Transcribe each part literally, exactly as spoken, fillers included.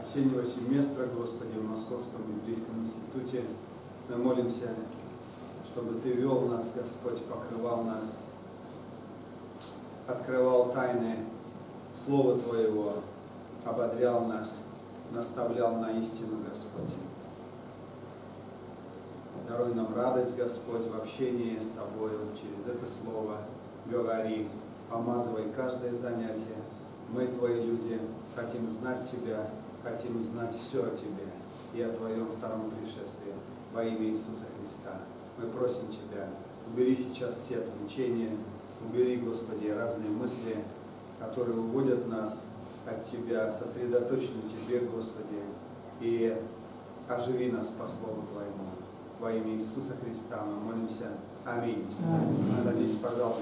осеннего семестра, Господи, в Московском библейском институте. Мы молимся, чтобы Ты вел нас, Господь, покрывал нас, открывал тайны Слова Твоего, ободрял нас, наставлял на истину, Господь. Даруй нам радость, Господь, в общении с Тобою, через это Слово говори, помазывай каждое занятие. Мы, Твои люди, хотим знать Тебя, хотим знать все о Тебе и о Твоем втором пришествии во имя Иисуса Христа. Мы просим Тебя, убери сейчас все отвлечения, убери, Господи, разные мысли, которые уводят нас от Тебя, сосредоточь на Тебе, Господи, и оживи нас по Слову Твоему. Во имя Иисуса Христа мы молимся. Аминь. Аминь. Садитесь, пожалуйста.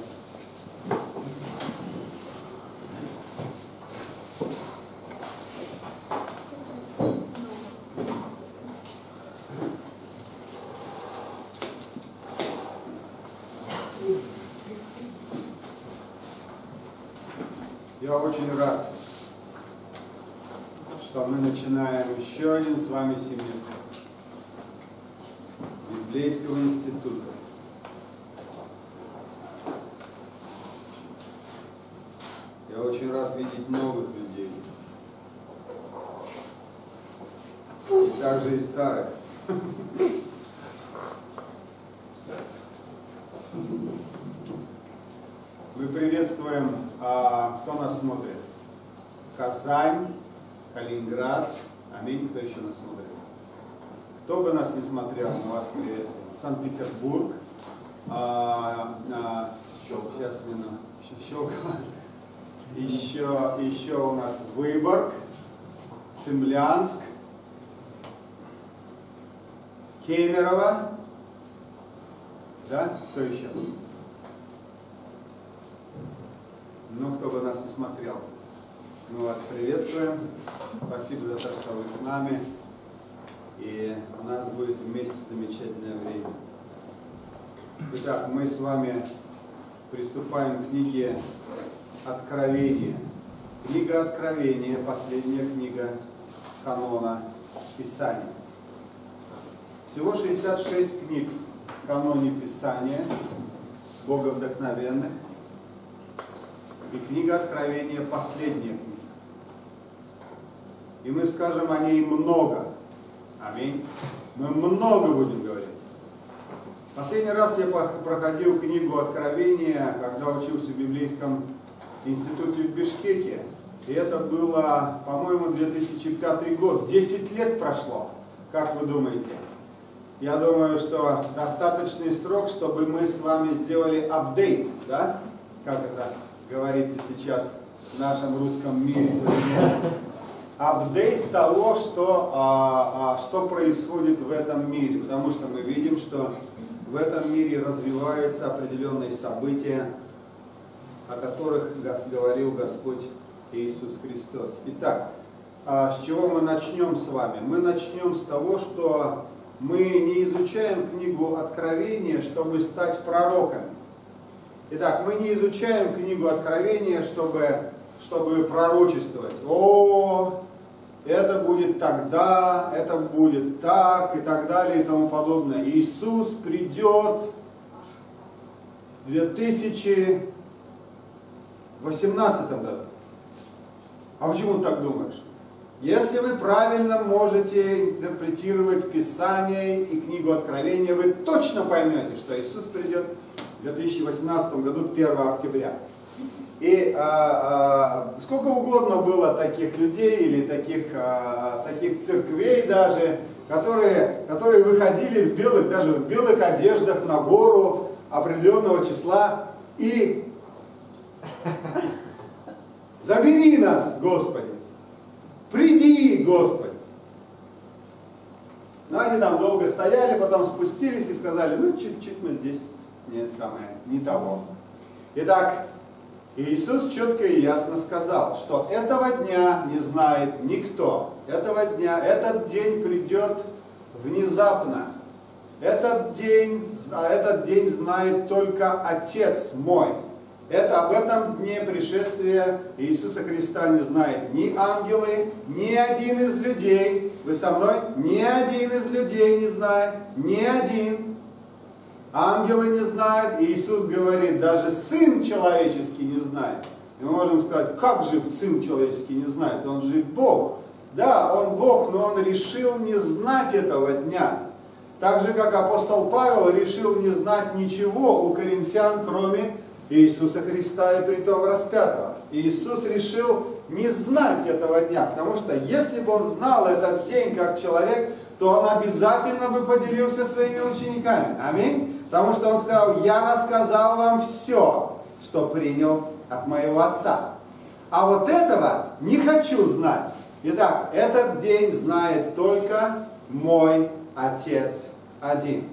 Я очень рад, что мы начинаем еще один с вами семестр Библейского института. Я очень рад видеть новых людей. И также и старых. Мы приветствуем, а, кто нас смотрит? Казань, Калининград. Аминь. Кто еще нас смотрит? Кто бы нас не смотрел, мы вас приветствуем. Санкт-Петербург. А, а, сейчас минуту. Еще, еще, еще у нас Выборг, Цимлянск, Кемерово. Да? Кто еще? Ну, кто бы нас не смотрел, мы вас приветствуем. Спасибо за то, что вы с нами. И у нас будет вместе замечательное время. Итак, мы с вами приступаем к книге Откровения. Книга Откровения, последняя книга канона Писания. Всего шестьдесят шесть книг в каноне Писания, боговдохновенных. И книга Откровения последняя книга. И мы скажем о ней много. Аминь. Мы много будем говорить. Последний раз я проходил книгу Откровения, когда учился в библейском институте в Бишкеке. И это было, по-моему, две тысячи пятый год. десять лет прошло. Как вы думаете? Я думаю, что достаточный срок, чтобы мы с вами сделали апдейт, да? Как это говорится сейчас в нашем русском мире современном. Апдейт того, что, а, а, что происходит в этом мире. Потому что мы видим, что в этом мире развиваются определенные события, о которых говорил Господь Иисус Христос. Итак, а, с чего мы начнем с вами? Мы начнем с того, что мы не изучаем книгу Откровения, чтобы стать пророками. Итак, мы не изучаем книгу Откровения, чтобы, чтобы пророчествовать. О, это будет тогда, это будет так, и так далее, и тому подобное. Иисус придет в две тысячи восемнадцатом году. А почему ты так думаешь? Если вы правильно можете интерпретировать Писание и книгу Откровения, вы точно поймете, что Иисус придет в две тысячи восемнадцатом году первого октября. И а, а, сколько угодно было таких людей или таких, а, таких церквей даже, которые, которые выходили в белых, даже в белых одеждах на гору определенного числа и забери нас, Господи, приди, Господи. Но они там долго стояли, потом спустились и сказали, ну чуть-чуть мы здесь, нет, самое, не того. Итак, Иисус четко и ясно сказал, что этого дня не знает никто. Этого дня, этот день придет внезапно. Этот день, этот день знает только Отец мой. Это об этом дне пришествия Иисуса Христа не знает ни ангелы, ни один из людей. Вы со мной? Ни один из людей не знает. Ни один. Ангелы не знают. И Иисус говорит, даже Сын Человеческий не знает. И мы можем сказать, как же Сын Человеческий не знает? Он же Бог. Да, Он Бог, но Он решил не знать этого дня. Так же, как апостол Павел решил не знать ничего у коринфян, кроме Иисуса Христа и притом распятого. И Иисус решил не знать этого дня, потому что если бы Он знал этот день как человек, то Он обязательно бы поделился своими учениками. Аминь. Потому что Он сказал, я рассказал вам все, что принял от моего Отца. А вот этого не хочу знать. Итак, этот день знает только мой Отец один.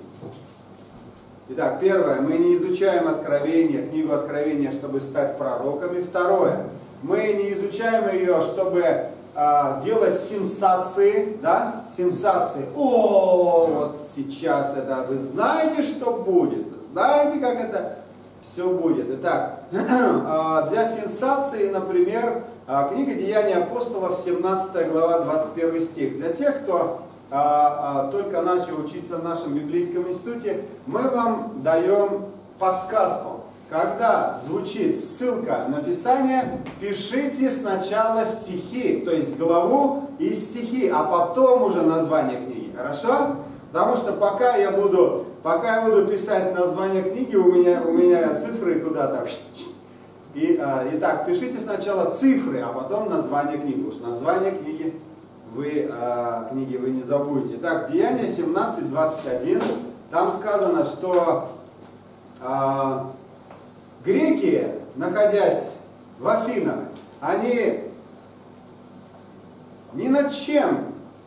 Итак, первое, мы не изучаем Откровение, книгу Откровения, чтобы стать пророками. Второе, мы не изучаем ее, чтобы а, делать сенсации, да, сенсации. О, вот сейчас это, вы знаете, что будет, вы знаете, как это все будет. Итак, для сенсации, например, книга Деяний апостолов, семнадцатая глава, двадцать первый стих. Для тех, кто а, а, только начал учиться в нашем библейском институте, мы вам даем подсказку. Когда звучит ссылка на Писание, пишите сначала стихи, то есть главу и стихи, а потом уже название книги. Хорошо? Потому что пока я буду, пока я буду писать название книги, у меня, у меня цифры куда-то. И, а, итак, пишите сначала цифры, а потом название книги. Уж название книги вы, а, книги вы не забудете. Итак, Деяния семнадцать, двадцать один. Там сказано, что а, греки, находясь в Афинах, они ни над чем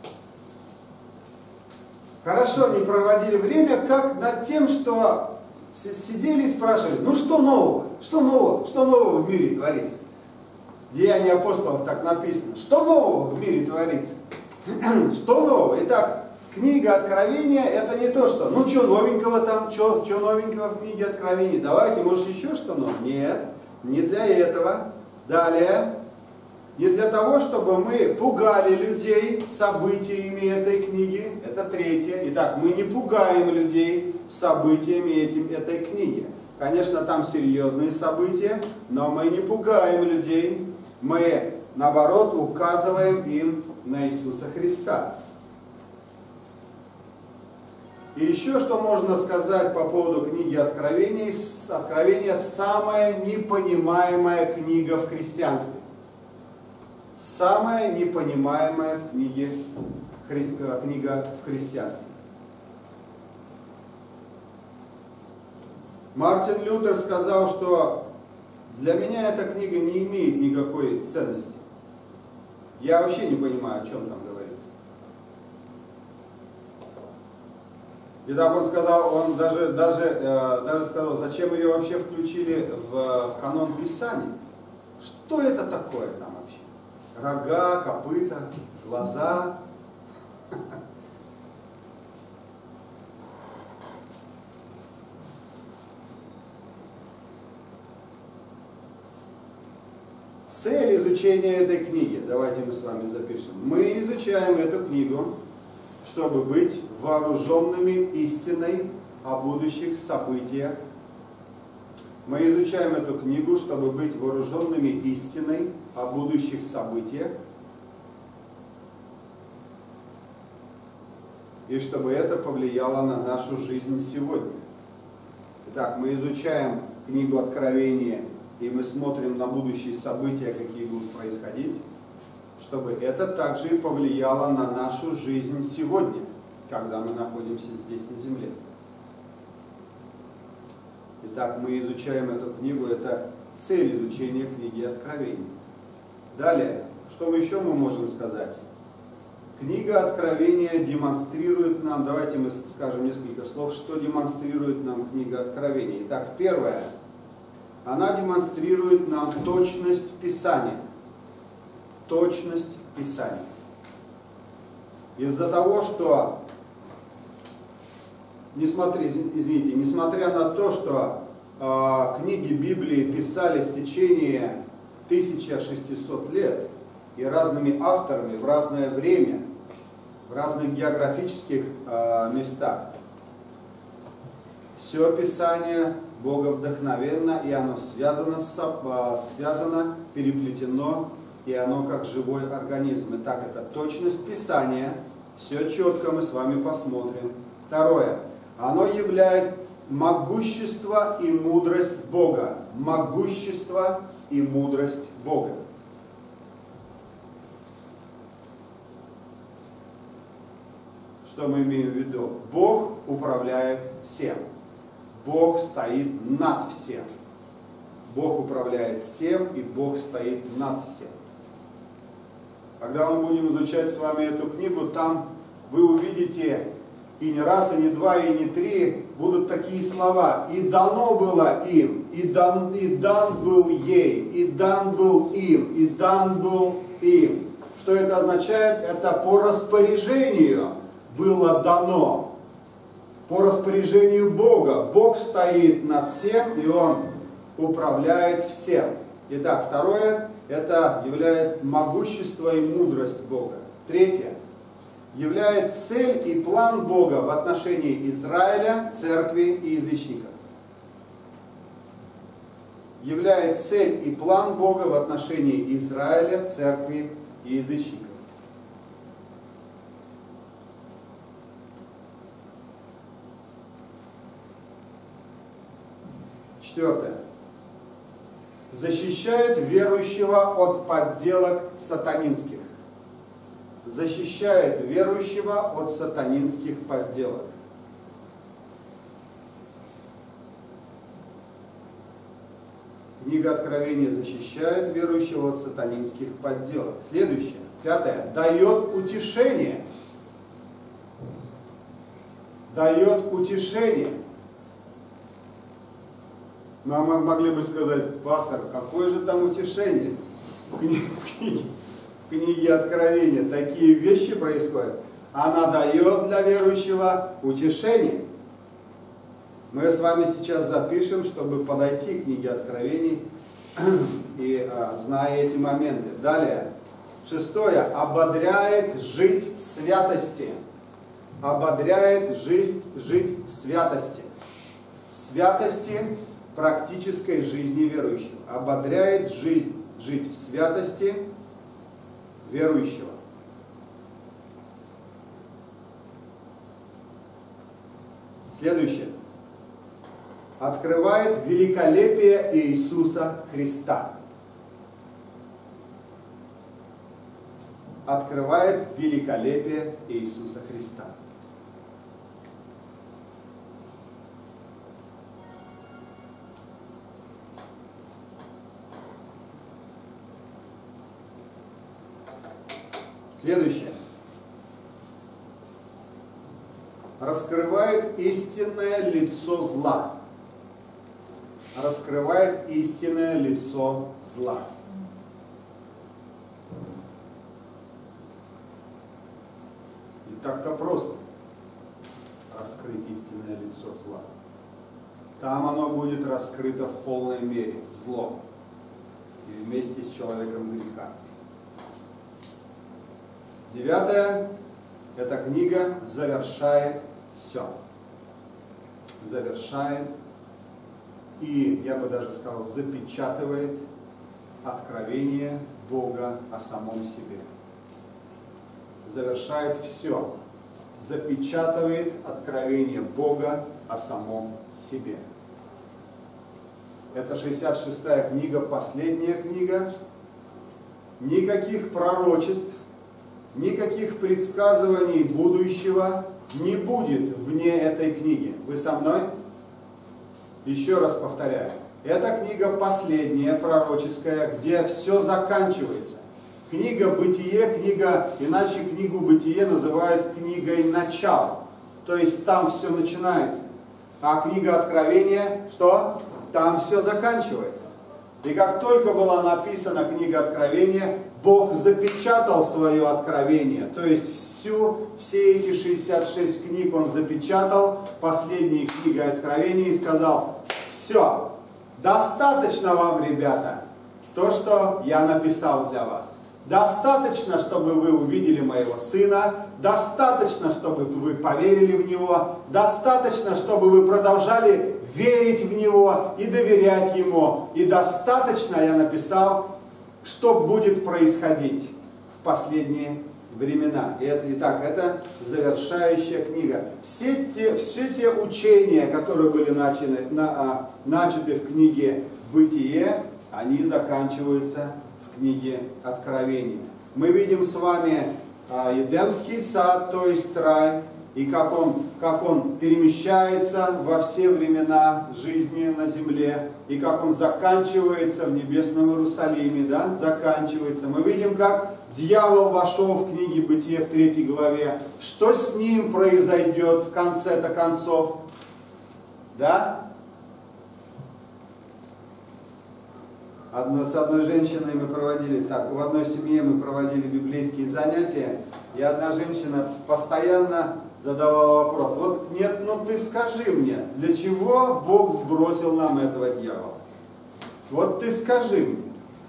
хорошо не проводили время, как над тем, что сидели и спрашивали, ну что нового, что нового, что нового в мире творится? Деяния апостолов так написано, что нового в мире творится? Что нового? Итак, книга Откровения это не то, что, ну что новенького там, что новенького в книге Откровения, давайте, может еще что новое? Нет, не для этого. Далее. Не для того, чтобы мы пугали людей событиями этой книги. Это третье. Итак, мы не пугаем людей событиями этим, этой книги. Конечно, там серьезные события, но мы не пугаем людей. Мы, наоборот, указываем им на Иисуса Христа. И еще что можно сказать по поводу книги Откровения. Откровение самая непонимаемая книга в христианстве. Самая непонимаемая в книге, хри, книга в христианстве. Мартин Лютер сказал, что для меня эта книга не имеет никакой ценности. Я вообще не понимаю, о чем там говорится. И так он сказал, он даже, даже, э, даже сказал, зачем ее вообще включили в, в канон Писания. Что это такое там вообще? Рога, копыта, глаза. Цель изучения этой книги, давайте мы с вами запишем. Мы изучаем эту книгу, чтобы быть вооруженными истиной о будущих событиях. Мы изучаем эту книгу, чтобы быть вооруженными истиной о будущих событиях. И чтобы это повлияло на нашу жизнь сегодня. Итак, мы изучаем книгу Откровения, и мы смотрим на будущие события, какие будут происходить, чтобы это также и повлияло на нашу жизнь сегодня, когда мы находимся здесь на земле. Итак, мы изучаем эту книгу, это цель изучения книги Откровения. Далее, что еще мы можем сказать? Книга Откровения демонстрирует нам, давайте мы скажем несколько слов, что демонстрирует нам книга Откровения. Итак, первое, она демонстрирует нам точность Писания. Точность Писания. Из-за того, что, несмотря, извините, несмотря на то, что э, книги Библии писались в течение тысячи шестисот лет и разными авторами в разное время, в разных географических э, местах, все Писание боговдохновенно, и оно связано, с, э, связано, переплетено, и оно как живой организм. Итак, это точность Писания, все четко мы с вами посмотрим. Второе. Оно являет могущество и мудрость Бога. Могущество и мудрость Бога. Что мы имеем в виду? Бог управляет всем. Бог стоит над всем. Бог управляет всем, и Бог стоит над всем. Когда мы будем изучать с вами эту книгу, там вы увидите и не раз, и не два, и не три будут такие слова. И дано было им, и дан, и дан был ей, и дан был им, и дан был им. Что это означает? Это по распоряжению было дано. По распоряжению Бога. Бог стоит над всем, и Он управляет всем. Итак, второе, это являет могущество и мудрость Бога. Третье, являет цель и план Бога в отношении Израиля, церкви и язычников. Являет цель и план Бога в отношении Израиля, церкви и язычников. Четвертое. Защищает верующего от подделок сатанинских. Защищает верующего от сатанинских подделок. Книга Откровения защищает верующего от сатанинских подделок. Следующее. Пятое. Дает утешение. Дает утешение. Мы могли бы сказать: пастор, какое же там утешение? В книге, в книге, в книге Откровения такие вещи происходят. Она дает для верующего утешение. Мы с вами сейчас запишем, чтобы подойти к книге Откровений и а, зная эти моменты. Далее. Шестое. Ободряет жить в святости. Ободряет жить, жить в святости. В святости практической жизни верующего. Ободряет жизнь, жить в святости верующего. Следующее. Открывает великолепие Иисуса Христа. Открывает великолепие Иисуса Христа. Следующее. Раскрывает истинное лицо зла. Раскрывает истинное лицо зла. Не так-то просто раскрыть истинное лицо зла. Там оно будет раскрыто в полной мере, зло, и вместе с человеком греха. Девятое. Эта книга завершает все. Завершает и, я бы даже сказал, запечатывает откровение Бога о самом себе. Завершает все. Запечатывает откровение Бога о самом себе. Это шестьдесят шестая книга, последняя книга. Никаких пророчеств, никаких предсказываний будущего не будет вне этой книги. Вы со мной? Еще раз повторяю. Эта книга последняя, пророческая, где все заканчивается. Книга Бытие, книга, иначе книгу Бытие называют книгой начала. То есть там все начинается. А книга Откровения, что? Там все заканчивается. И как только была написана книга Откровения, Бог запечатал свое откровение. То есть всю, все эти шестьдесят шесть книг Он запечатал последней книгой Откровения и сказал: Все. Достаточно вам, ребята, то, что я написал для вас. Достаточно, чтобы вы увидели моего сына. Достаточно, чтобы вы поверили в него. Достаточно, чтобы вы продолжали верить в него и доверять ему. И достаточно, я написал, что будет происходить в последние времена. И это, итак, это завершающая книга. Все те, все те учения, которые были начаты, на, начаты в книге «Бытие», они заканчиваются в книге «Откровения». Мы видим с вами а, Эдемский сад, то есть рай, и как он, как он перемещается во все времена жизни на земле, и как он заканчивается в небесном Иерусалиме, да, заканчивается. Мы видим, как дьявол вошел в книге «Бытие» в третьей главе. Что с ним произойдет в конце-то концов? Да? Одно, с одной женщиной мы проводили, так, в одной семье мы проводили библейские занятия, и одна женщина постоянно задавала вопрос: вот нет, ну ты скажи мне, для чего Бог сбросил нам этого дьявола? Вот ты скажи мне.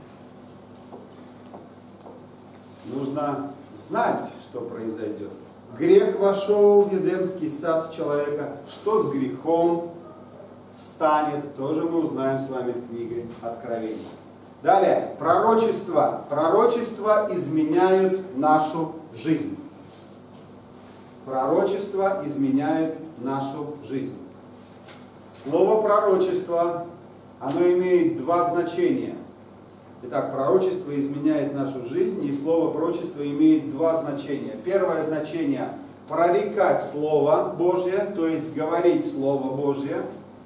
Нужно знать, что произойдет. Грех вошел в Эдемский сад в человека. Что с грехом станет, тоже мы узнаем с вами в книге Откровения. Далее, пророчества. Пророчества изменяют нашу жизнь. Пророчества изменяют нашу жизнь. Слово пророчество, оно имеет два значения. Итак, пророчество изменяет нашу жизнь, и слово пророчество имеет два значения. Первое значение – прорекать Слово Божье, то есть говорить Слово Божье.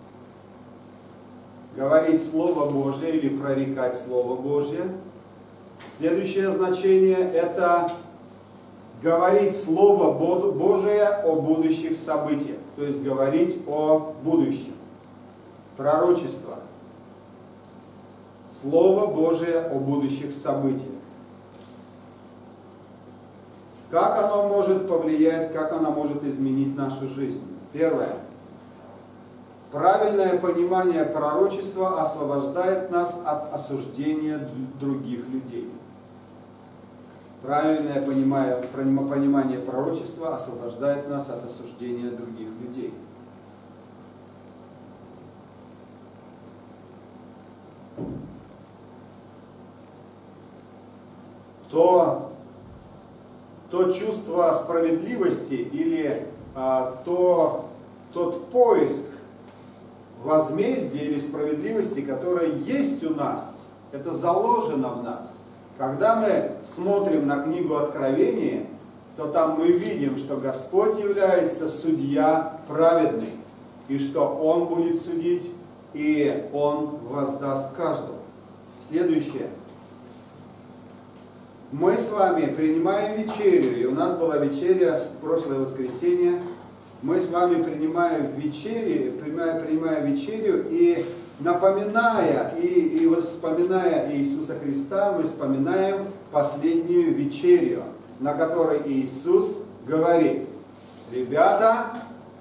Говорить Слово Божье или прорекать Слово Божье. Следующее значение – это говорить Слово Божие о будущих событиях, то есть говорить о будущем. Пророчество. Слово Божие о будущих событиях. Как оно может повлиять, как оно может изменить нашу жизнь? Первое. Правильное понимание пророчества освобождает нас от осуждения других людей. Правильное понимание пророчества освобождает нас от осуждения других людей. То, то чувство справедливости или а, то, тот поиск возмездия или справедливости, которое есть у нас, это заложено в нас. Когда мы смотрим на книгу Откровения, то там мы видим, что Господь является судья праведный, и что Он будет судить, и Он воздаст каждому. Следующее. Мы с вами принимаем вечерю, и у нас была вечеря в прошлое воскресенье. Мы с вами принимаем вечерю, принимаем, принимаем вечерю, и напоминая и, и вспоминая Иисуса Христа, мы вспоминаем последнюю вечерю, на которой Иисус говорит: ребята,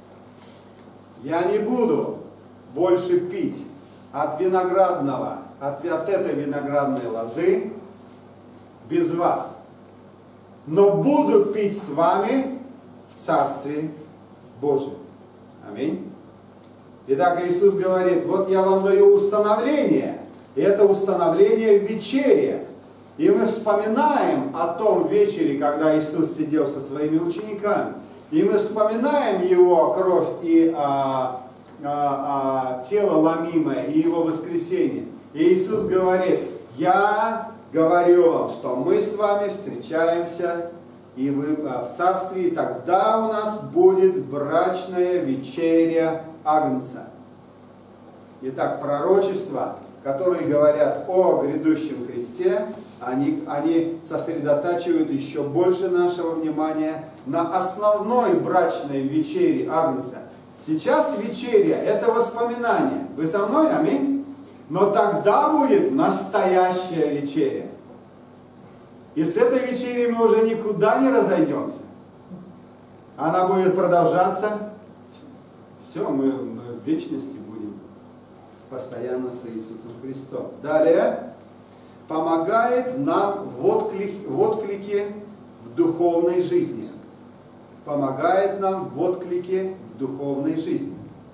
я не буду больше пить от виноградного, от, от этой виноградной лозы без вас, но буду пить с вами в Царстве Божьем. Аминь. Итак, Иисус говорит: вот я вам даю установление, и это установление в вечере. И мы вспоминаем о том вечере, когда Иисус сидел со своими учениками, и мы вспоминаем Его кровь и а, а, а, тело ломимое, и Его воскресение. И Иисус говорит: я говорю вам, что мы с вами встречаемся и вы, в Царстве, и тогда у нас будет брачная вечеря Агнца. Итак, пророчества, которые говорят о грядущем Христе, они, они сосредотачивают еще больше нашего внимания на основной брачной вечере Агнца. Сейчас вечеря – это воспоминание. Вы со мной? Аминь? Но тогда будет настоящая вечеря. И с этой вечерей мы уже никуда не разойдемся. Она будет продолжаться. Все, мы, мы в вечности будем постоянно с Иисусом Христом. Далее. Помогает нам в отклике, в отклике в духовной жизни. Помогает нам в отклике в духовной жизни.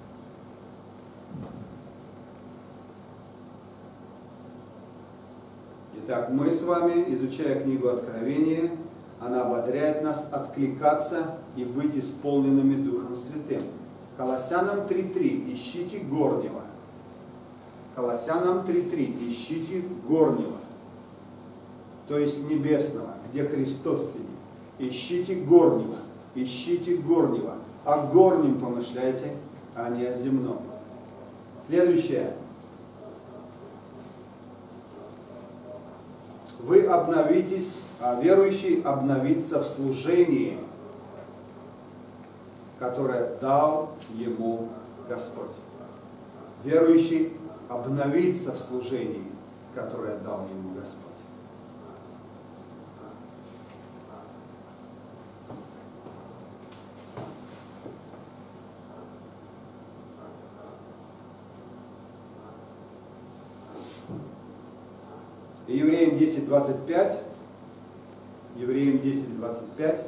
Итак, мы с вами, изучая книгу Откровения, она ободряет нас откликаться и быть исполненными Духом Святым. Колоссянам три три. Ищите горнего. Колоссянам три три. Ищите горнего. То есть небесного, где Христос сидит. Ищите горнего. Ищите горнего. О горнем помышляйте, а не о земном. Следующее. Вы обновитесь, а верующий обновится в служении, которое дал ему Господь. Верующий обновится в служении, которое дал ему Господь. Евреям десять двадцать пять. Евреям десять двадцать пять.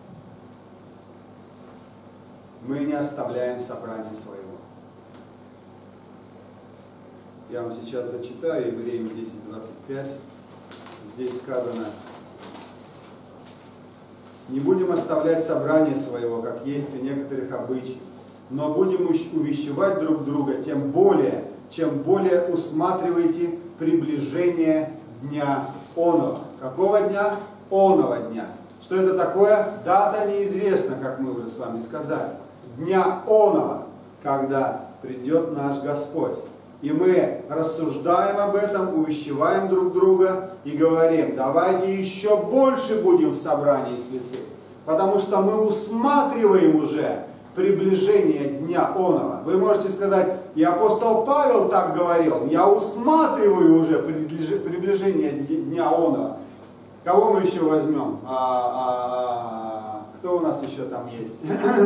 Мы не оставляем собрание своего. Я вам сейчас зачитаю Евреям десять двадцать пять. Здесь сказано: не будем оставлять собрание своего, как есть у некоторых обычаев, но будем увещевать друг друга, тем более, чем более усматриваете приближение дня оного. Какого дня? Оного дня. Что это такое? Дата неизвестна, как мы уже с вами сказали. Дня оного, когда придет наш Господь. И мы рассуждаем об этом, увещеваем друг друга и говорим: давайте еще больше будем в собрании святых. Потому что мы усматриваем уже приближение дня оного. Вы можете сказать: и апостол Павел так говорил, я усматриваю уже приближение дня оного. Кого мы еще возьмем? А, а, а, кто у нас еще там есть?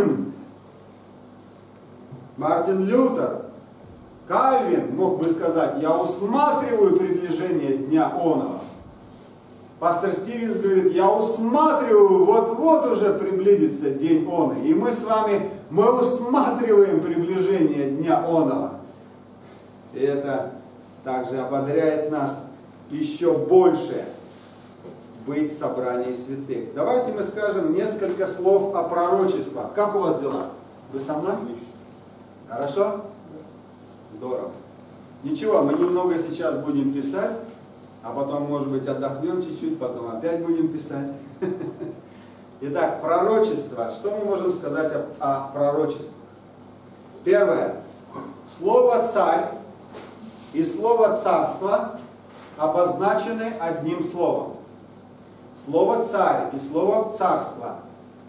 Мартин Лютер, Кальвин мог бы сказать: я усматриваю приближение дня оного. Пастор Стивенс говорит: я усматриваю, вот-вот уже приблизится день оный. И мы с вами, мы усматриваем приближение дня оного. И это также ободряет нас еще больше быть в собрании святых. Давайте мы скажем несколько слов о пророчествах. Как у вас дела? Вы со мной? Хорошо? Здорово. Ничего, мы немного сейчас будем писать, а потом, может быть, отдохнем чуть-чуть, потом опять будем писать. Итак, пророчество. Что мы можем сказать о, о пророчестве? Первое. Слово «царь» и слово «царство» обозначены одним словом. Слово «царь» и слово «царство»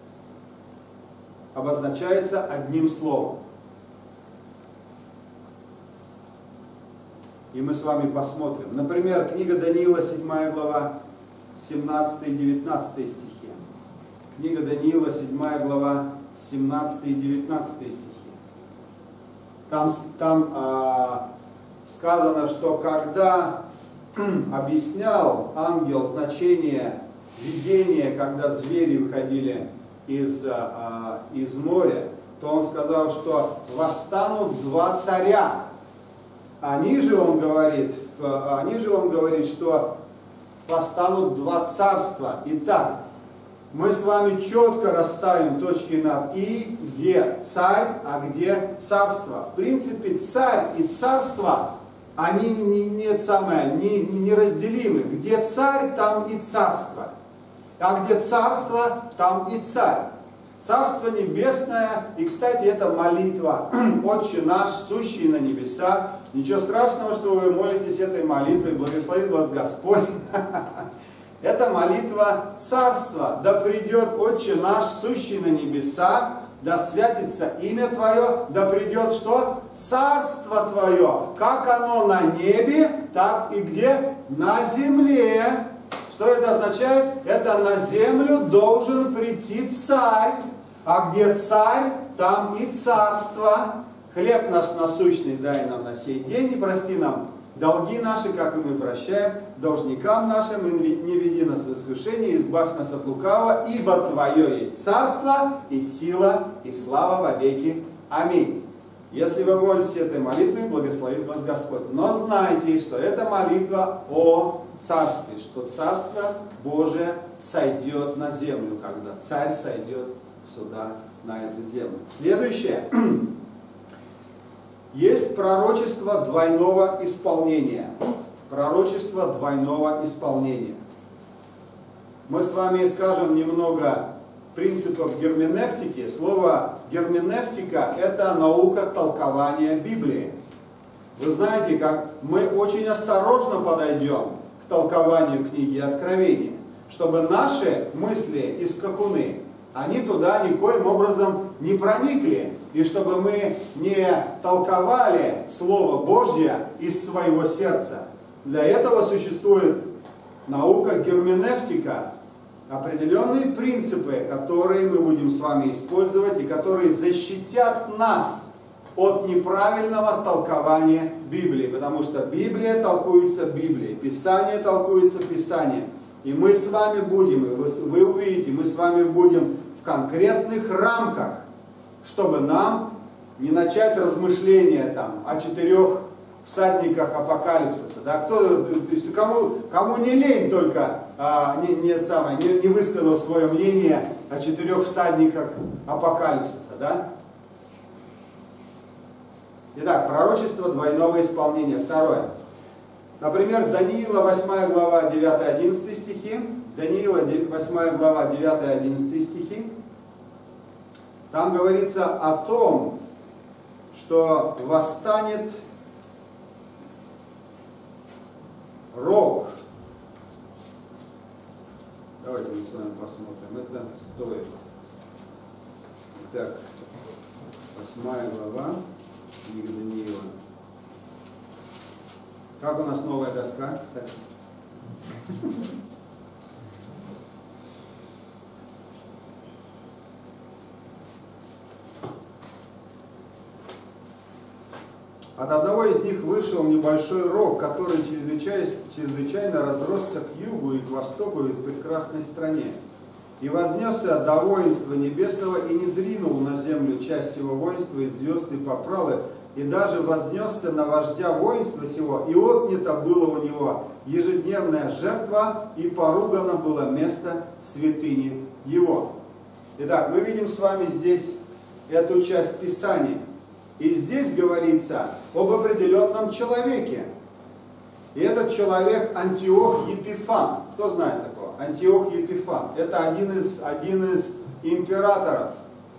обозначается одним словом. И мы с вами посмотрим. Например, книга Даниила, седьмая глава, семнадцатый и девятнадцатый стихи. Книга Даниила, седьмая глава, семнадцатый и девятнадцатый стихи. Там, там а, сказано, что когда объяснял ангел значение видения, когда звери выходили из, а, из моря, то он сказал, что восстанут два царя. А ниже он говорит, а ниже он говорит, что восстанут два царства. Итак, мы с вами четко расставим точки над «и», где царь, а где царство. В принципе, царь и царство, они не, не, самое, не, не неразделимы. Где царь, там и царство. А где царство, там и царь. Царство небесное, и, кстати, это молитва. «Отче наш, сущий на небесах». Ничего страшного, что вы молитесь этой молитвой, благословит вас Господь. Это молитва царства. Да придет Отче наш, сущий на небесах, да святится имя Твое, да придет что? Царство Твое. Как оно на небе, так и где? На земле. Что это означает? Это на землю должен прийти царь. А где царь, там и царство. Хлеб наш насущный дай нам на сей день, и прости нам долги наши, как и мы прощаем должникам нашим, и не веди нас в искушение, избавь нас от лукавого, ибо Твое есть царство, и сила, и слава во веки. Аминь. Если вы молитесь этой молитвой, благословит вас Господь. Но знайте, что это молитва о царстве, что Царство Божие сойдет на землю, когда Царь сойдет сюда, на эту землю. Следующее. Есть пророчество двойного исполнения. Пророчество двойного исполнения. Мы с вами скажем немного принципов герменевтики. Слово герменевтика – это наука толкования Библии. Вы знаете, как мы очень осторожно подойдем к толкованию книги Откровения, чтобы наши мысли и скакуны, они туда никоим образом не проникли, и чтобы мы не толковали Слово Божье из своего сердца. Для этого существует наука герменевтика, определенные принципы, которые мы будем с вами использовать и которые защитят нас от неправильного толкования Библии, потому что Библия толкуется Библией, Писание толкуется Писанием. И мы с вами будем, и вы, вы увидите, мы с вами будем в конкретных рамках, чтобы нам не начать размышления там о четырех всадниках апокалипсиса. Да? Кто, то есть кому, кому не лень только, а, не, не, самое, не, не высказал свое мнение о четырех всадниках апокалипсиса. Да? Итак, пророчество двойного исполнения. Второе. Например, Даниила восьмая глава девятый-одиннадцатый стихи. Даниила восьмая глава девятый-одиннадцатый стихи. Там говорится о том, что восстанет рог. Давайте мы с вами посмотрим. Это стоит. Так, восьмая глава книга Даниила. Как у нас новая доска, кстати? От одного из них вышел небольшой рог, который чрезвычайно, чрезвычайно разросся к югу и к востоку и к прекрасной стране. И вознесся до воинства небесного и не сдвинул на землю часть его воинства и звезд и попрал их, и даже вознесся на вождя воинства сего, и отнято было у него ежедневная жертва, и поругано было место святыни его. Итак, мы видим с вами здесь эту часть Писания. И здесь говорится об определенном человеке. И этот человек Антиох Епифан. Кто знает такого? Антиох Епифан. Это один из, один из императоров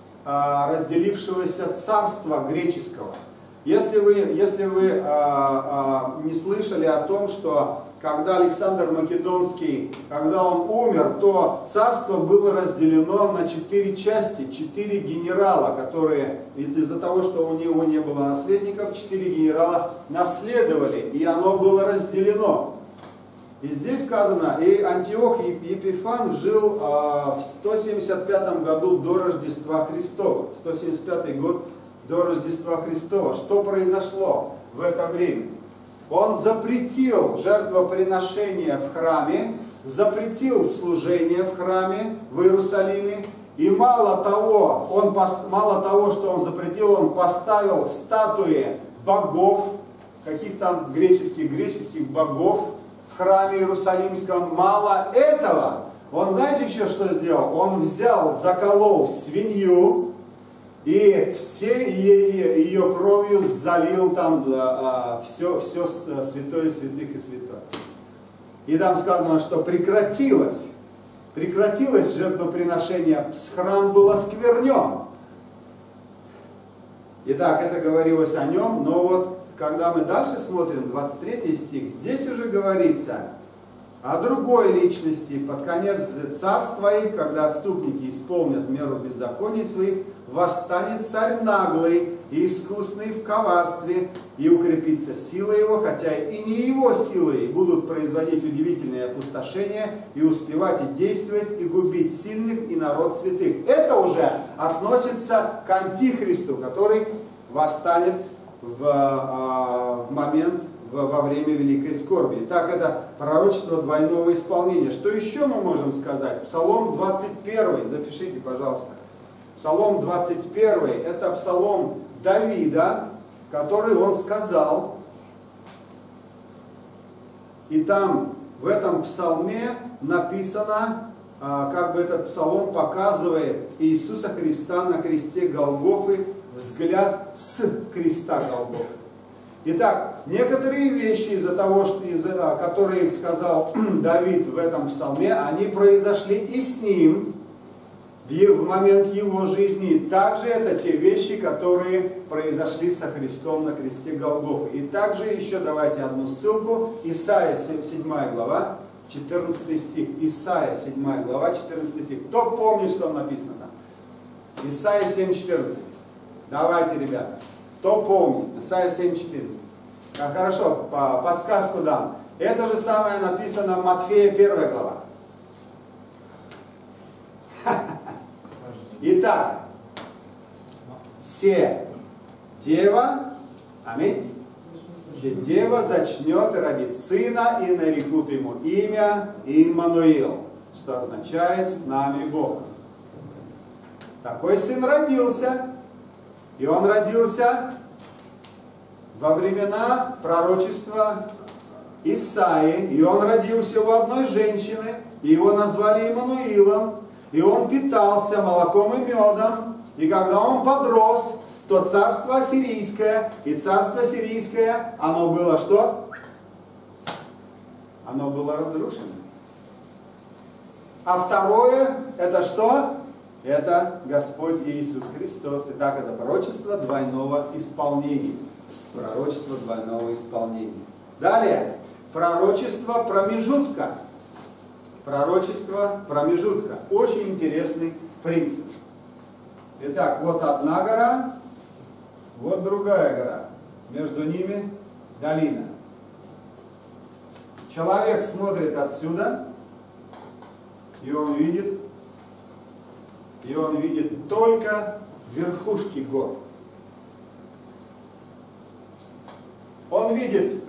разделившегося царства греческого. Если вы, если вы а, а, не слышали о том, что когда Александр Македонский, когда он умер, то царство было разделено на четыре части, четыре генерала, которые из-за того, что у него не было наследников, четыре генерала наследовали, и оно было разделено. И здесь сказано, и Антиох Епифан жил а, в сто семьдесят пятом году до Рождества Христова. сто семьдесят пятый год до Рождества Христова. Что произошло в это время? Он запретил жертвоприношение в храме, запретил служение в храме в Иерусалиме. И мало того, он, мало того, что он запретил, он поставил статуи богов, каких там греческих, греческих богов в храме Иерусалимском. Мало этого, он, знаете еще что сделал? Он взял, заколол свинью, и все ее, ее кровью залил там а, все, все святое святых и святое. И там сказано, что прекратилось, прекратилось жертвоприношение, храм был осквернен. Итак, это говорилось о нем, но вот когда мы дальше смотрим, двадцать третий стих, здесь уже говорится о другой личности. Под конец царства их, когда отступники исполнят меру беззаконий своих, восстанет царь наглый и искусный в коварстве, и укрепится сила его, хотя и не его силой, и будут производить удивительные опустошения, и успевать и действовать, и губить сильных, и народ святых. Это уже относится к Антихристу, который восстанет в, в момент, в, во время великой скорби. Итак, это пророчество двойного исполнения. Что еще мы можем сказать? Псалом двадцать первый, запишите, пожалуйста. Псалом двадцать первый, это псалом Давида, который он сказал. И там, в этом псалме написано, как бы этот псалом показывает Иисуса Христа на кресте Голгофы, взгляд с креста Голгофы. Итак, некоторые вещи, из-за того, что, из-за, которые сказал Давид в этом псалме, они произошли и с ним в момент его жизни. Также это те вещи, которые произошли со Христом на кресте Голгофы. И также еще давайте одну ссылку. Исайя седьмая глава, четырнадцатый стих. Исайя седьмая глава, четырнадцатый стих. Кто помнит, что написано там? Исайя семь четырнадцать. Давайте, ребята. Кто помнит? Исайя семь четырнадцать. А, хорошо, по подсказку дам. Это же самое написано в Матфея первая глава. Итак, се дева, аминь, се дева зачнет и родит сына, и нарекут ему имя Иммануил, что означает «с нами Бог». Такой сын родился, и он родился во времена пророчества Исаии, и он родился у одной женщины, и его назвали Иммануилом. И он питался молоком и медом, и когда он подрос, то царство ассирийское, и царство сирийское, оно было что? Оно было разрушено. А второе, это что? Это Господь Иисус Христос. Итак, это пророчество двойного исполнения. Пророчество двойного исполнения. Далее, пророчество промежутка. Пророчество промежутка. Очень интересный принцип. Итак, вот одна гора, вот другая гора. Между ними долина. Человек смотрит отсюда, и он видит, и он видит только верхушки гор. Он видит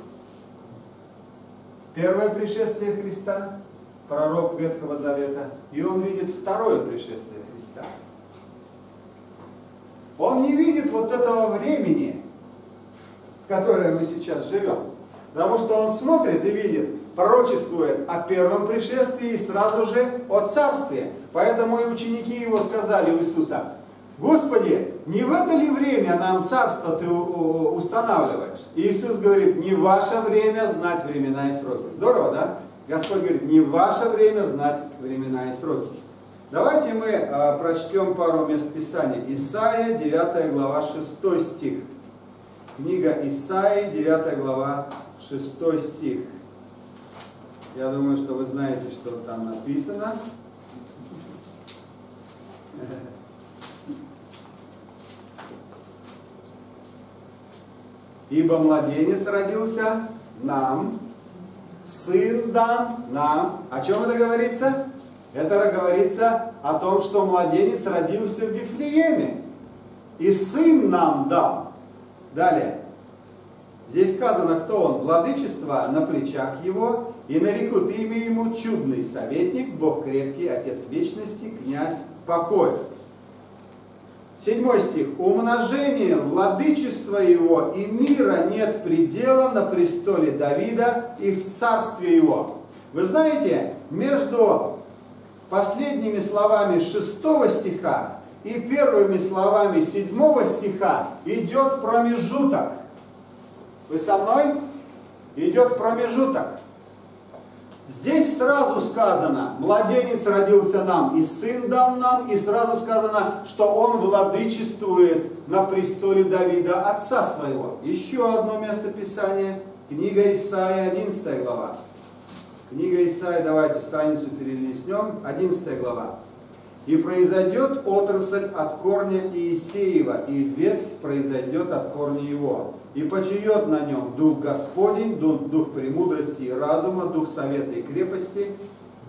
первое пришествие Христа, пророк Ветхого Завета, и он видит второе пришествие Христа. Он не видит вот этого времени, в которое мы сейчас живем, потому что он смотрит и видит, пророчествует о первом пришествии и сразу же о царстве. Поэтому и ученики его сказали у Иисуса: «Господи, не в это ли время нам царство ты устанавливаешь?» И Иисус говорит: «Не ваше время знать времена и сроки». Здорово, да? Господь говорит: не в ваше время знать времена и сроки. Давайте мы а, прочтем пару мест Писания. Исайя, девятая глава, шестой стих. Книга Исаии, девятая глава, шестой стих. Я думаю, что вы знаете, что там написано. «Ибо младенец родился нам, сын дан нам». О чем это говорится? Это говорится о том, что младенец родился в Вифлееме. И сын нам дал. Далее. Здесь сказано, кто он. Владычество на плечах его, и нарекут имя ему чудный советник, Бог крепкий, Отец вечности, князь покоя. Седьмой стих. «Умножением владычества его и мира нет предела на престоле Давида и в царстве его». Вы знаете, между последними словами шестого стиха и первыми словами седьмого стиха идет промежуток. Вы со мной? Идет промежуток. Здесь сразу сказано: младенец родился нам, и сын дал нам, и сразу сказано, что он владычествует на престоле Давида, отца своего. Еще одно место Писания. Книга Исаии, одиннадцатая глава. Книга Исаии, давайте страницу перелистнем, одиннадцатая глава. «И произойдет отрасль от корня Иисеева, и ветвь произойдет от корня его. И почиет на нем дух Господень, дух, дух премудрости и разума, дух совета и крепости,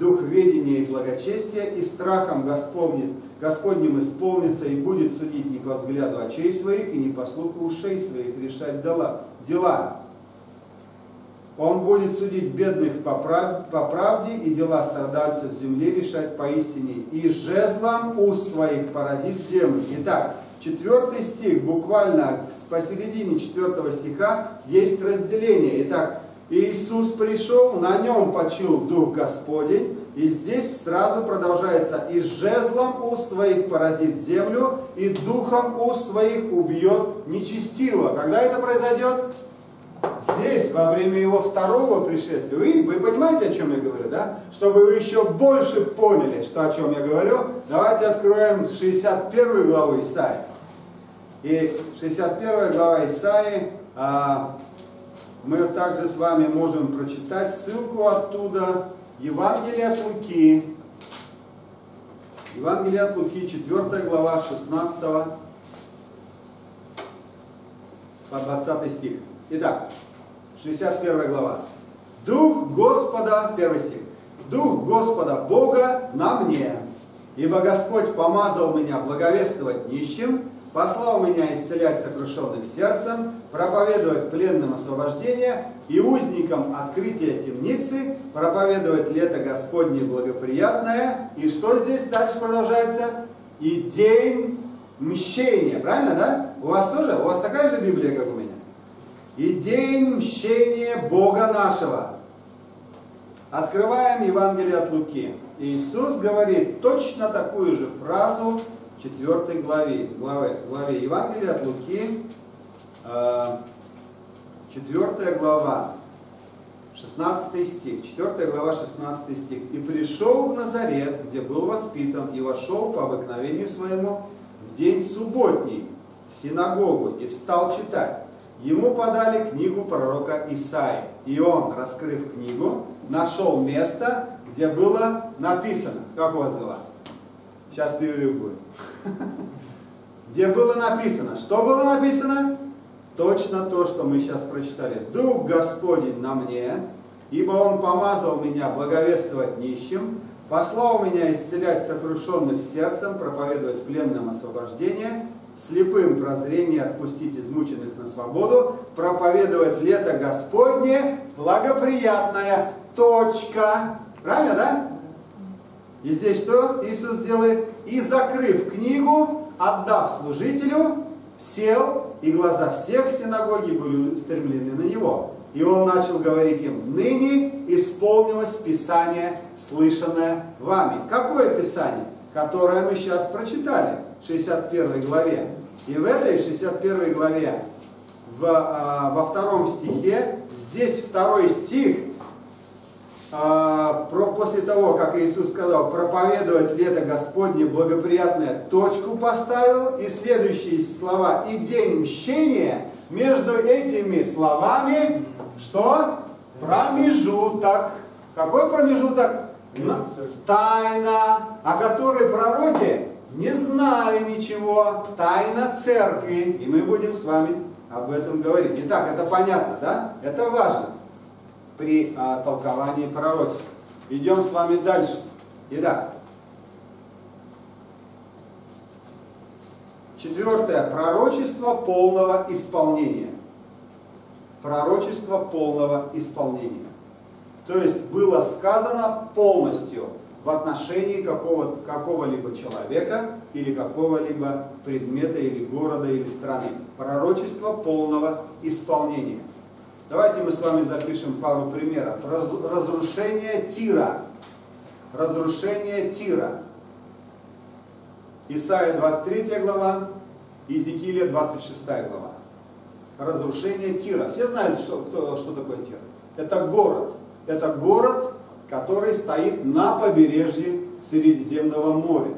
дух ведения и благочестия, и страхом Господним, Господним исполнится, и будет судить не по взгляду очей своих, и не по слуху ушей своих решать дела. дела. Он будет судить бедных по, прав, по правде, и дела страдальцев земли решать поистине, и жезлом уст своих поразит землю. Итак, четвертый стих, буквально посередине четвертого стиха, есть разделение. Итак, Иисус пришел, на нем почил Дух Господень, и здесь сразу продолжается: «И жезлом уст своих поразит землю, и духом уст своих убьет нечестивого». Когда это произойдет? Здесь, во время его второго пришествия. Вы, вы понимаете, о чем я говорю, да? Чтобы вы еще больше поняли, что, о чем я говорю, давайте откроем шестьдесят первую главу Исаии. И шестьдесят первая глава Исаии, а, мы также с вами можем прочитать ссылку оттуда. Евангелие от Луки. Евангелие от Луки, четвёртая глава, шестнадцатого по двадцатый стих. Итак, шестьдесят первая глава. Дух Господа, первый стих. Дух Господа Бога на мне, ибо Господь помазал меня благовествовать нищим, послал меня исцелять сокрушенных сердцем, проповедовать пленным освобождение и узникам открытие темницы, проповедовать лето Господне благоприятное. И что здесь дальше продолжается? И день мщения. Правильно, да? У вас тоже? У вас такая же Библия, как у меня? И день мщения Бога нашего. Открываем Евангелие от Луки. Иисус говорит точно такую же фразу в четвёртой главе, главе, главе Евангелия от Луки, четвёртая глава, шестнадцатый стих. четвёртая глава, шестнадцатый стих. «И пришел в Назарет, где был воспитан, и вошел по обыкновению своему в день субботний в синагогу, и встал читать. Ему подали книгу пророка Исаии, и он, раскрыв книгу, нашел место, где было написано». Как у вас дела? Сейчас перерыв будет. Где было написано. Что было написано? Точно то, что мы сейчас прочитали. «Дух Господень на мне, ибо Он помазал меня благовествовать нищим, послал меня исцелять сокрушенных сердцем, проповедовать пленным освобождение, слепым прозрение, отпустить измученных на свободу, проповедовать лето Господне благоприятное». Точка. Правильно, да? И здесь что Иисус делает? «И, закрыв книгу, отдав служителю, сел, и глаза всех в синагоге были устремлены на него. И он начал говорить им: ныне исполнилось Писание, слышанное вами». Какое Писание? Которое мы сейчас прочитали в шестьдесят первой главе. И в этой шестьдесят первой главе, в, а, во втором стихе, здесь второй стих, а, про, после того, как Иисус сказал проповедовать лето Господне благоприятное, точку поставил, и следующие слова: «и день мщения», между этими словами что? Промежуток. Какой промежуток? Тайна, о которой пророки не знали ничего. Тайна церкви. И мы будем с вами об этом говорить. Итак, это понятно, да? Это важно при а, толковании пророчеств. Идем с вами дальше. Итак, четвертое. Пророчество полного исполнения. Пророчество полного исполнения. То есть было сказано полностью в отношении какого, какого-либо человека или какого-либо предмета или города или страны. Пророчество полного исполнения. Давайте мы с вами запишем пару примеров. Разрушение Тира. Разрушение Тира. Исайя двадцать третья глава, Иезекииля двадцать шестая глава. Разрушение Тира. Все знают, что, кто, что такое Тир? Это город. Это город, который стоит на побережье Средиземного моря.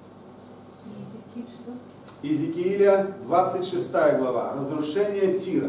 Иезекииля двадцать шестая глава. Разрушение Тира.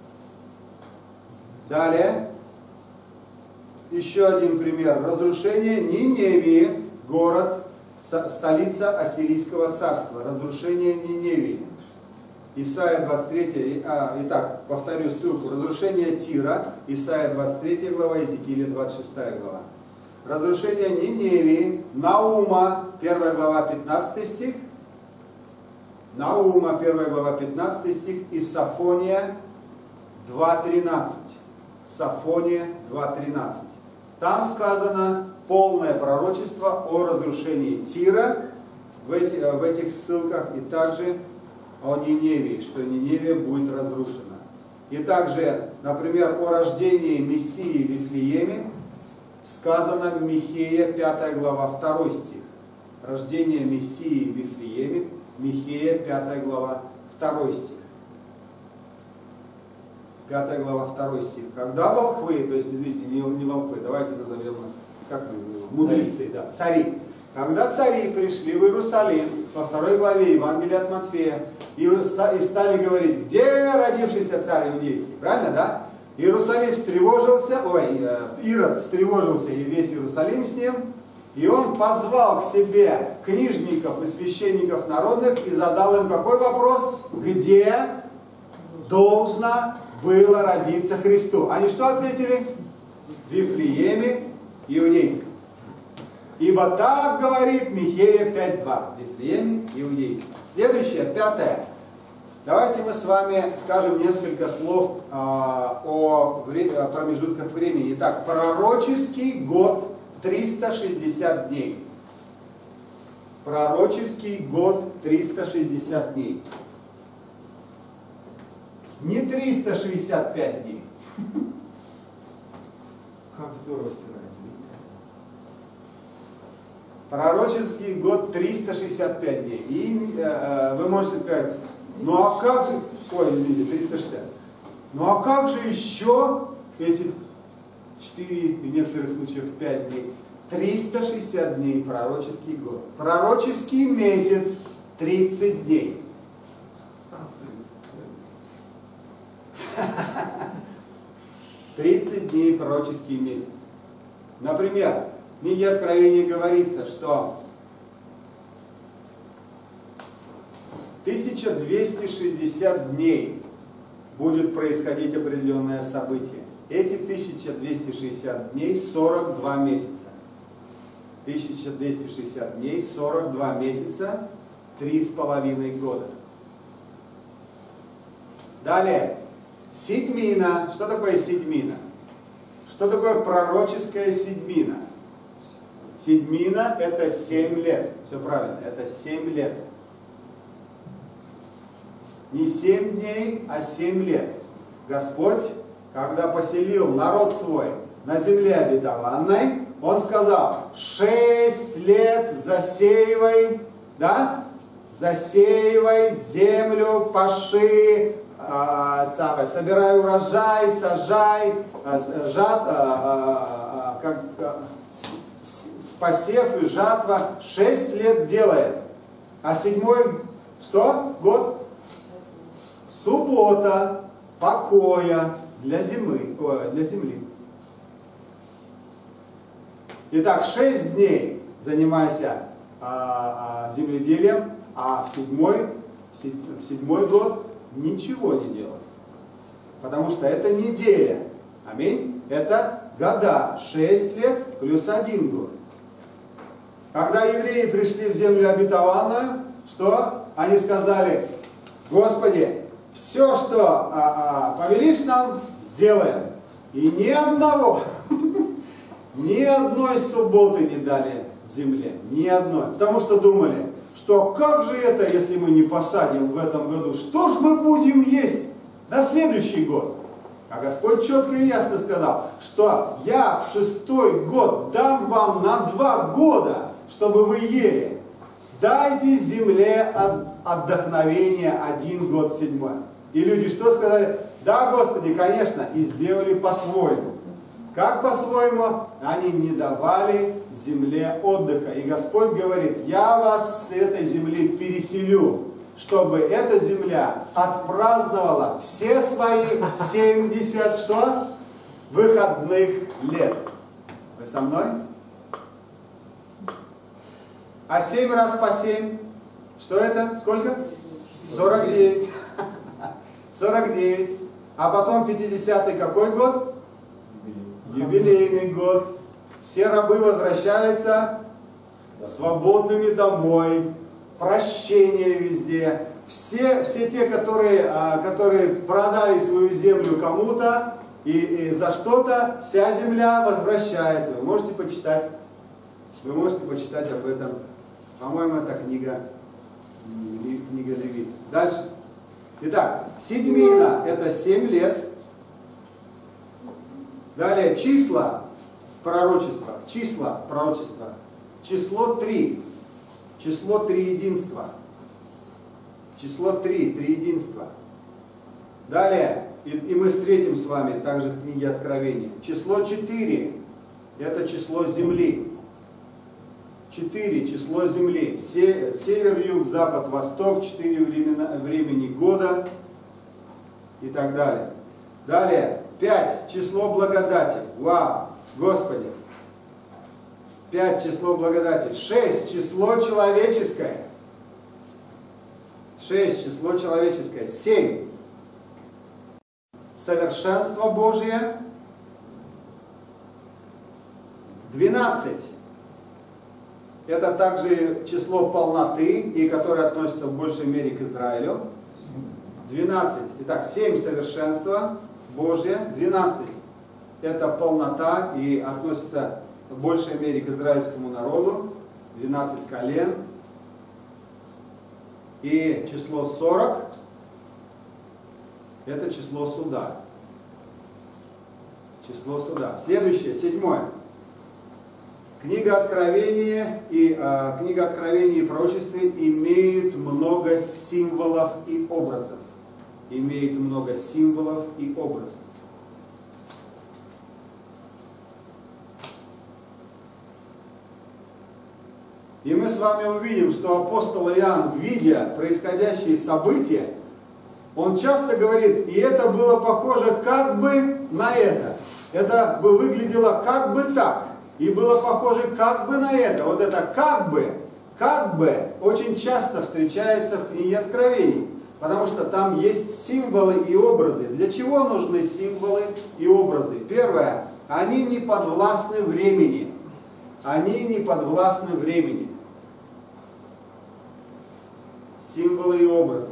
Далее. Еще один пример. Разрушение Ниневии. Город, столица Ассирийского царства. Разрушение Ниневии. Исайя двадцать третья, а, итак, повторю ссылку. Разрушение Тира, Исайя двадцать третья глава, Иезекииля двадцать шестая глава. разрушение Ниневии, Наума, первая глава, пятнадцатый стих, Наума, первая глава, пятнадцатый стих, и Софония два тринадцать. Софония два тринадцать. Там сказано полное пророчество о разрушении Тира в, эти, в этих ссылках, и также о Ниневии, что Ниневия будет разрушена. И также, например, о рождении Мессии в Вифлееме сказано в Михея, пятая глава, второй стих. Рождение Мессии в Вифлееме, Михея, пятая глава, второй стих. пятая глава, второй стих. Когда волхвы, то есть, извините, не, не волхвы, давайте назовем, как мудрецы, да, цари. Когда цари пришли в Иерусалим, во второй главе Евангелия от Матфея, и, и стали говорить, где родившийся царь иудейский, правильно, да? Иерусалим встревожился, ой, Ирод встревожился, и весь Иерусалим с ним, и он позвал к себе книжников и священников народных и задал им какой вопрос? Где должно было родиться Христу? Они что ответили? В Вифлееме иудейском. Ибо так говорит Михея пять два. В Вифлееме иудейском. Следующее, пятое. Давайте мы с вами скажем несколько слов а, о, о промежутках времени. Итак, пророческий год триста шестьдесят дней. Пророческий год триста шестьдесят дней. Не триста шестьдесят пять дней. Как здорово стирается. Пророческий год триста шестьдесят пять дней. И э, вы можете сказать, ну а как же, ой, извините, триста шестьдесят. Ну а как же еще эти четыре, в некоторых случаях пять дней? триста шестьдесят дней пророческий год. Пророческий месяц тридцать дней. тридцать дней пророческий месяц. Например, в книге Откровения говорится, что тысяча двести шестьдесят дней будет происходить определенное событие. Эти тысяча двести шестьдесят дней сорок два месяца. тысяча двести шестьдесят дней сорок два месяца, три с половиной года. Далее. Седьмина. Что такое седьмина? Что такое пророческая седьмина? Седьмина – это семь лет. Все правильно, это семь лет. Не семь дней, а семь лет. Господь, когда поселил народ свой на земле обетованной, Он сказал, шесть лет засеивай, да? Засеивай землю, паши, собирай урожай, сажай, жат, как, посев и жатва, шесть лет делает. А седьмой, что? Год? Суббота, покоя для зимы, о, для земли. Итак, шесть дней занимайся а, а, земледелием, а в седьмой, в седьмой год ничего не делай. Потому что это неделя. Аминь. Это года. Шесть лет плюс один год. Когда евреи пришли в землю обетованную, что? Они сказали, Господи, все, что а, а, повелишь нам, сделаем. И ни одного, ни одной субботы не дали земле. Ни одной. Потому что думали, что как же это, если мы не посадим в этом году? Что ж мы будем есть на следующий год? А Господь четко и ясно сказал, что я в шестой год дам вам на два года, чтобы вы ели. Дайте земле отдохновение один год седьмой. И люди что сказали? Да, Господи, конечно, и сделали по-своему. Как по-своему? Они не давали земле отдыха. И Господь говорит, я вас с этой земли переселю, чтобы эта земля отпраздновала все свои семьдесят что? Выходных лет. Вы со мной? А семь раз по семь, что это? Сколько? сорок девять. сорок девять. А потом пятидесятый какой год? Юбилейный год. Все рабы возвращаются свободными домой, прощение везде. Все, все те, которые, которые продали свою землю кому-то и, и за что-то, вся земля возвращается. Вы можете почитать. Вы можете почитать об этом. По-моему, это книга, книга Левит. Дальше. Итак, седьмина – это семь лет. Далее числа пророчества. Числа пророчества. Число три. Число триединства. Число три. Триединства. Далее, и, и мы встретим с вами также в книге Откровения. Число четыре. Это число земли. четыре. Число земли. Север, юг, запад, восток. четыре времени года. И так далее. Далее. пять. Число благодати. Вау! Господи! пять. Число благодати. шесть. Число человеческое. шесть. Число человеческое. семь. Совершенство Божие. двенадцать. Это также число полноты, и которое относится в большей мере к Израилю. двенадцать. Итак, семь совершенства Божие. двенадцать. Это полнота и относится в большей мере к израильскому народу. двенадцать колен. И число сорок. Это число суда. Число суда. Следующее, седьмое. Книга Откровения и э, книга Откровения и пророчества имеет много символов и образов. Имеет много символов и образов. И мы с вами увидим, что апостол Иоанн, видя происходящие события, он часто говорит, и это было похоже как бы на это. Это бы выглядело как бы так. И было похоже как бы на это. Вот это как бы, как бы очень часто встречается в книге Откровений. Потому что там есть символы и образы. Для чего нужны символы и образы? Первое. Они не подвластны времени. Они не подвластны времени. Символы и образы.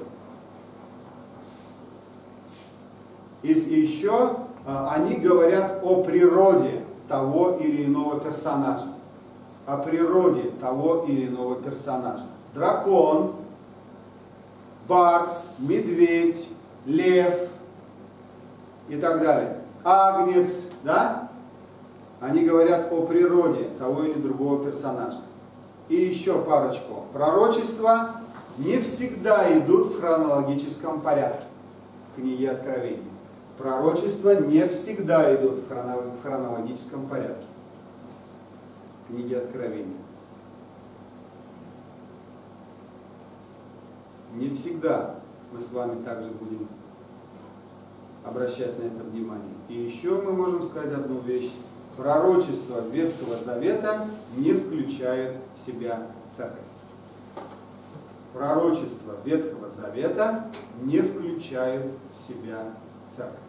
И еще они говорят о природе того или иного персонажа. О природе того или иного персонажа. Дракон, барс, медведь, лев и так далее. Агнец, да? Они говорят о природе того или другого персонажа. И еще парочку. Пророчества не всегда идут в хронологическом порядке в книге Откровения. Пророчества не всегда идут в хронологическом порядке в книге Откровения. Не всегда мы с вами также будем обращать на это внимание. И еще мы можем сказать одну вещь. Пророчество Ветхого Завета не включает в себя церковь. Пророчество Ветхого Завета не включает в себя церковь.